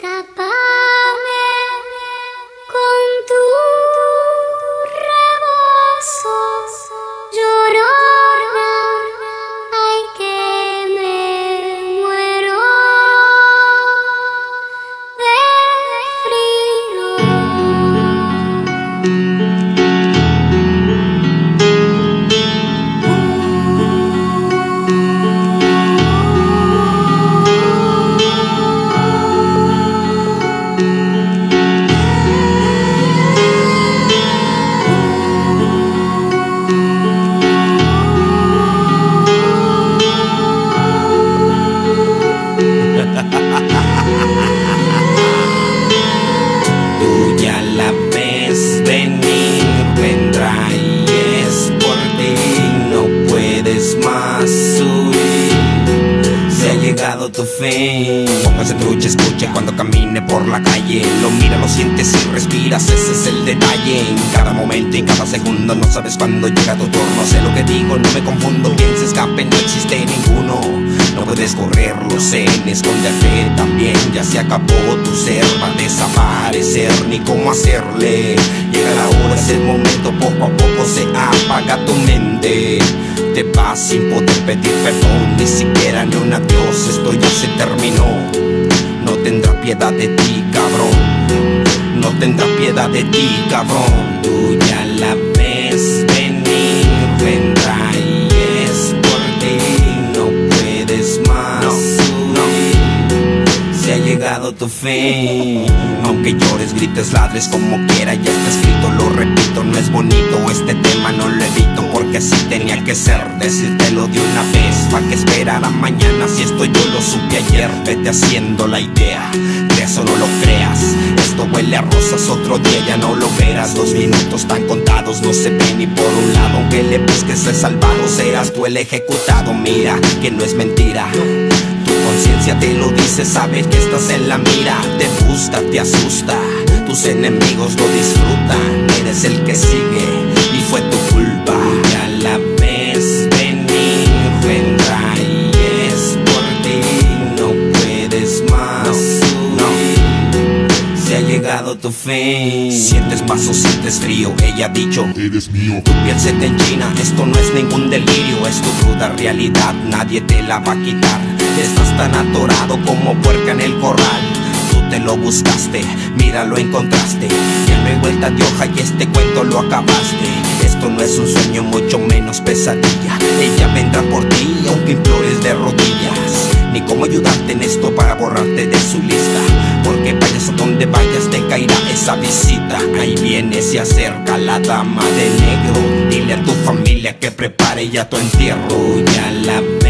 Tápame con tu rebozo, llorona, ay que me muero de Tú ya la ves venir, vendrá y es por ti. No puedes más huir, se ha llegado tu fin. Póngase trucha, escuche cuando camine por la calle. Lo mira, lo sientes y respiras, ese es el detalle. En cada momento y cada segundo no sabes cuándo llega tu turno. Sé lo que digo, no me confundo. Quien se escape no existe ninguno. No puedes correr, lo sé, ni esconderte también. Ya se acabó tu ser, va a desaparecer, ni cómo hacerle. Llega la hora, es el momento, poco a poco se apaga tu mente. Te vas sin poder pedir perdón, ni siquiera ni un adiós, esto ya se terminó. No tendrá piedad de ti, cabrón. No tendrá piedad de ti, cabrón. Tú ya la ves venir, vendrá y es por ti. No puedes más huir, se ha llegado tu fin. Aunque llores, grites, ladres, como quiera, ya está escrito, lo repito, no es bonito, este tema no lo evito, porque así tenía que ser, decírtelo de una vez, pa' que esperar a mañana, si esto yo lo supe ayer. Vete haciendo la idea, creas o no lo creas, esto huele a rosas, otro día ya no lo verás. 2 minutos tan contados, no se ve ni por un lado, aunque le busques el salvado, serás tú el ejecutado. Mira que no es mentira, conciencia te lo dice, sabes que estás en la mira. Te gusta, te asusta, tus enemigos lo disfrutan. Eres el que sigue y fue tu culpa. Ya la ves venir, vendrá y es por ti. No puedes más huir, se ha llegado tu fin. Sientes paso, sientes frío, ella ha dicho, eres mío. Tu piel se te enchina, esto no es ningún delirio, es tu cruda realidad, nadie te la va a quitar. Estás tan atorado como puerca en el corral. Tú te lo buscaste, mira lo encontraste. Ya no hay vuelta de hoja y este cuento lo acabaste. Esto no es un sueño, mucho menos pesadilla. Ella vendrá por ti aunque implores de rodillas. Ni cómo ayudarte en esto para borrarte de su lista, porque vayas a donde vayas te caerá esa visita. Ahí viene, se acerca la dama de negro. Dile a tu familia que prepare ya tu entierro. Ya la